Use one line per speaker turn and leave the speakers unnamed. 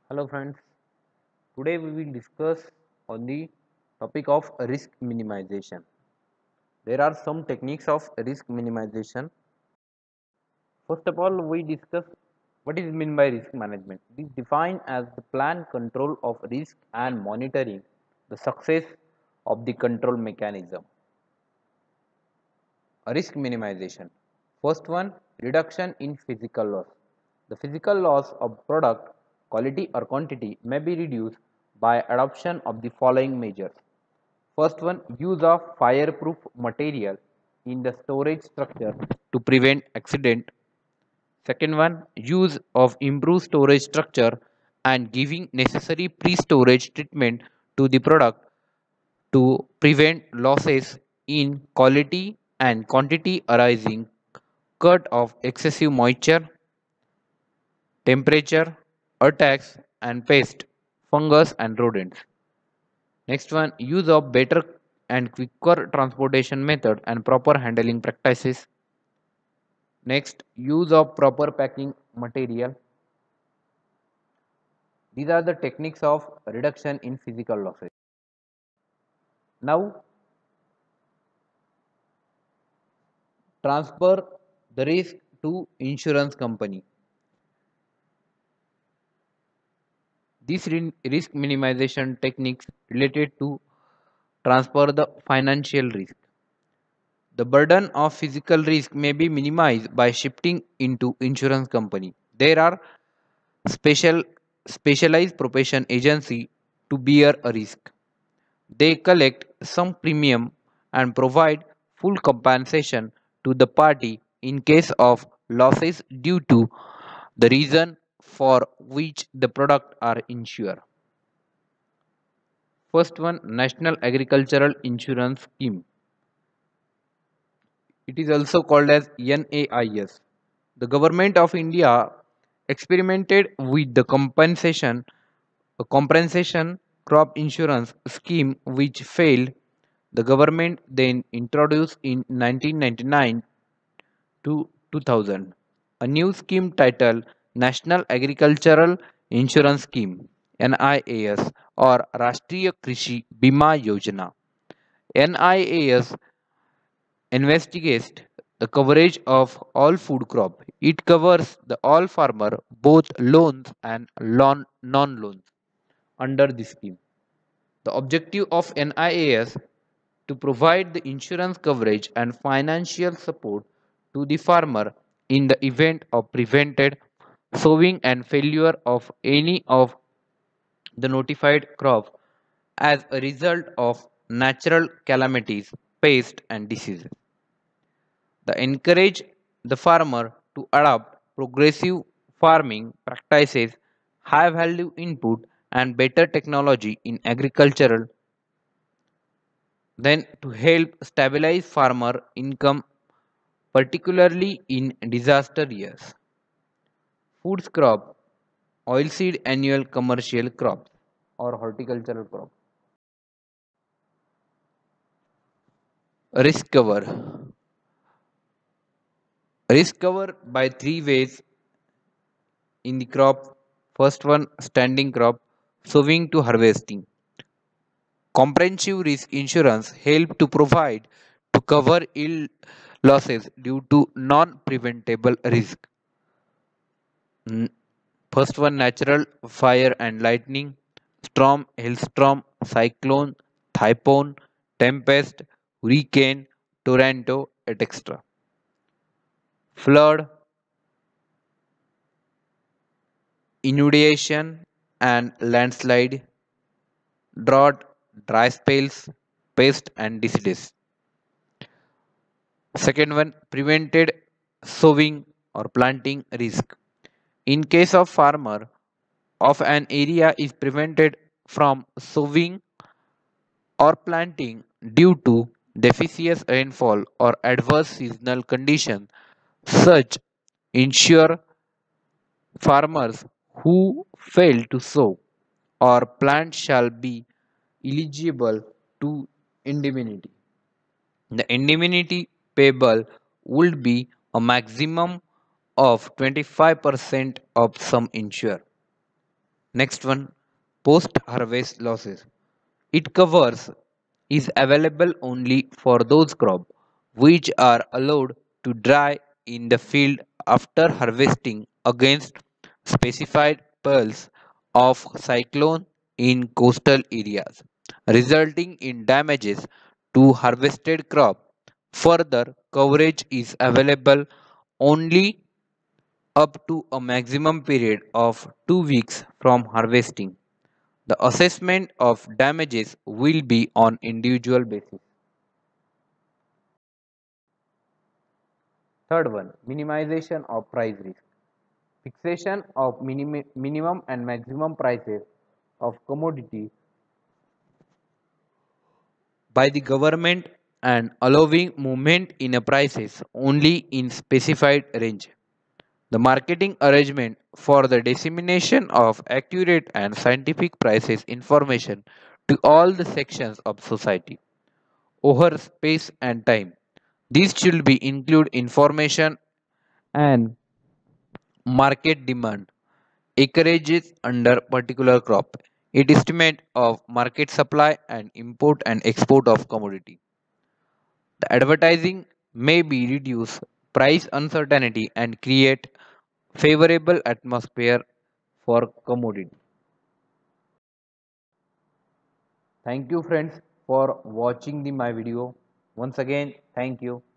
Hello friends, today we will discuss on the topic of risk minimization. There are some techniques of risk minimization. First of all, we discuss what is meant by risk management. It is defined as the plan, control of risk and monitoring the success of the control mechanism. Risk minimization. First one, reduction in physical loss. The physical loss of product quality or quantity may be reduced by adoption of the following measures. First one, use of fireproof material in the storage structure to prevent accident. Second one, use of improved storage structure and giving necessary pre-storage treatment to the product to prevent losses in quality and quantity arising cut of excessive moisture, temperature, attacks and pest, fungus and rodents. Next one, use of better and quicker transportation method and proper handling practices. Next, use of proper packing material. These are the techniques of reduction in physical losses. Now, transfer the risk to insurance company. These risk minimization techniques related to transfer the financial risk. The burden of physical risk may be minimized by shifting into insurance company. There are special specialized profession agency to bear a risk. They collect some premium and provide full compensation to the party in case of losses due to the reason for which the product are insured. First one, National Agricultural Insurance Scheme. It is also called as NAIS. The government of India experimented with the compensation crop insurance scheme which failed. The government then introduced in 1999 to 2000 a new scheme titled National Agricultural Insurance Scheme NIAS or Rashtriya Krishi Bima Yojana. NIAS investigates the coverage of all food crop. It covers the all farmer, both loans and non-loans under the scheme. The objective of NIAS to provide the insurance coverage and financial support to the farmer in the event of prevented sowing and failure of any of the notified crop as a result of natural calamities, pests and diseases. The encourage the farmer to adopt progressive farming practices, high value input and better technology in agricultural, then to help stabilize farmer income particularly in disaster years. Foods crop, oilseed annual commercial crops or horticultural crop. Risk cover. Risk cover by three ways in the crop. First one, standing crop, sowing to harvesting. Comprehensive risk insurance help to provide to cover ill losses due to non-preventable risk. First one, natural fire and lightning, storm, hailstorm, cyclone, typhoon, tempest, hurricane, tornado, etc. Flood, inundation and landslide, drought, dry spells, pest and diseases. Second one, prevented sowing or planting risk. In case of farmer of an area is prevented from sowing or planting due to deficient rainfall or adverse seasonal conditions, such ensure farmers who fail to sow or plant shall be eligible to indemnity. The indemnity payable would be a maximum of 25% of sum insured. Next one, post harvest losses. It covers is available only for those crops which are allowed to dry in the field after harvesting against specified perils of cyclone in coastal areas, resulting in damages to harvested crop. Further coverage is available only up to a maximum period of 2 weeks from harvesting. The assessment of damages will be on individual basis. Third one, minimization of price risk. Fixation of minimum and maximum prices of commodity by the government and allowing movement in a prices only in specified range. The marketing arrangement for the dissemination of accurate and scientific prices information to all the sections of society over space and time. These should be include information and market demand, acreages under particular crop, it estimate of market supply and import and export of commodity. The advertising may be reduce price uncertainty and create favorable atmosphere for commodity. Thank you friends for watching my video. Once again, thank you.